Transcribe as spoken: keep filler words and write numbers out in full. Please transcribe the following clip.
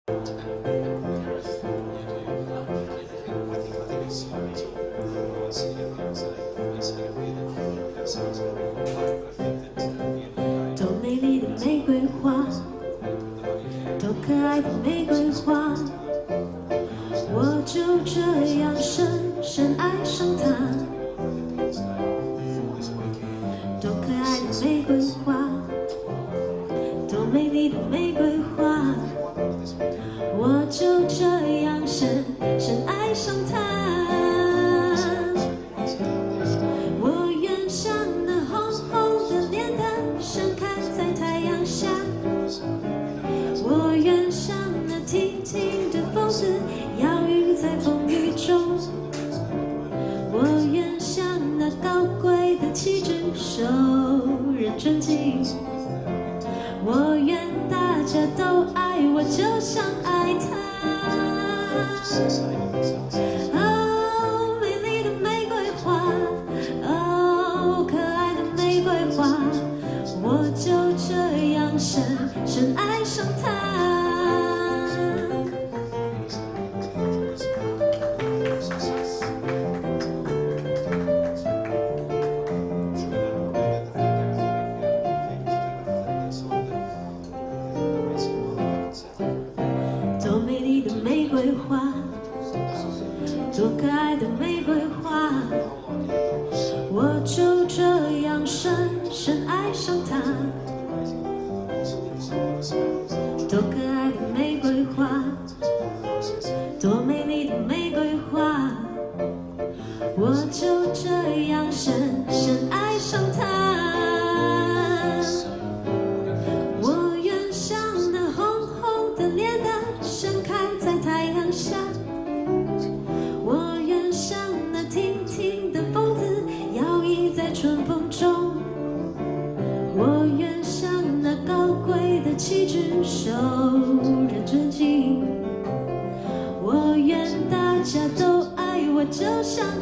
多美丽的玫瑰花，多可爱的玫瑰花，我就这样深深爱上它。多可爱的玫瑰花，多美丽的玫瑰花，我就这样深深爱上它。我愿像那红红的脸蛋盛开在太阳下，我愿像那挺挺的风子摇曳在风雨中，我愿像那高贵的气质受人尊敬，我愿大家都爱我，就像爱他。哦，美丽的玫瑰花，哦，可爱的玫瑰花，我就这样深深爱上它。多美丽的玫瑰花，多可爱的玫瑰花，我就这样深深爱上它。多可爱的玫瑰花，多美丽的玫瑰花，我就这样深深爱上它。我愿像那红红的脸蛋盛开在太阳下，我愿像那挺挺的风子摇曳在春风中，我愿像那高贵的气质受人尊敬，我愿大家都爱我，就像